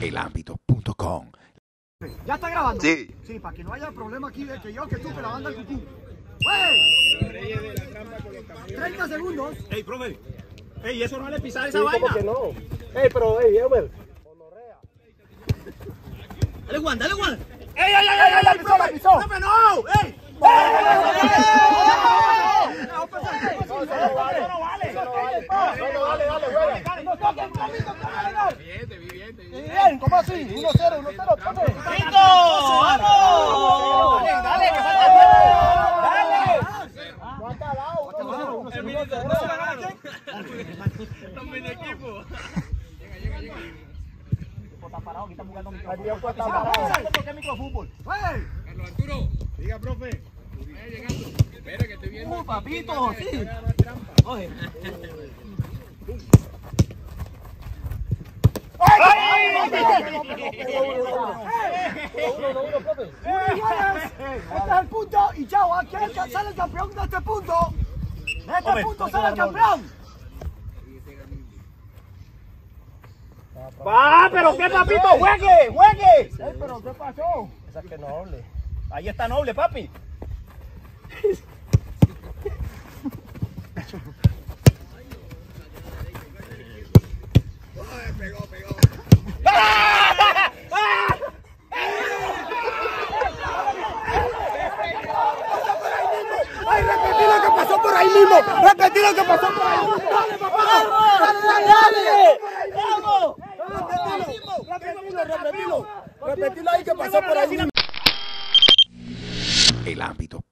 elambito.com. ¿Ya está grabando? Sí. Sí, para que no haya problema aquí de que yo, que tú, que la banda del cucú. 30 segundos. Ey, profe. Ey, eso no vale pisar esa vaina. ¿Cómo que no? Ey, pero, ey, Euber. Dale, Juan, dale, Juan. ¡Ey, ey, ey, ey! ¡La pisó, la pisó! ¡Profe, no! ¡Ey! No, Bien, ¿cómo así? 1-0, 1-0, profe. ¡Pito! ¡Vamos! ¡Dale, que falta tiempo! ¡Dale! no ha acabado. El minuto no se ganaron. Los mini equipos. Está parado, aquí están jugando El microfútbol. tiempo está parado. ¿Por qué microfútbol? ¡Hey! Carlos Arturo, diga, profe. Vaya llegando. Espera que estoy viendo. Papito, sí. Oye. Este es el punto y chao, aquí sale el campeón de este punto. De este punto sale el campeón. ¡Va, pero qué, papito! ¡Juegue! ¡Juegue! Pero ¿qué pasó? Esa que noble. Ahí está Noble, papi. ¡Ay, repetí lo que pasó por ahí mismo! ¡Repetí lo que pasó por ahí mismo! ¡Dale, papá! ¡Dale! ¡Vamos! Repetilo ahí que pasó por ahí mismo. elambito.com.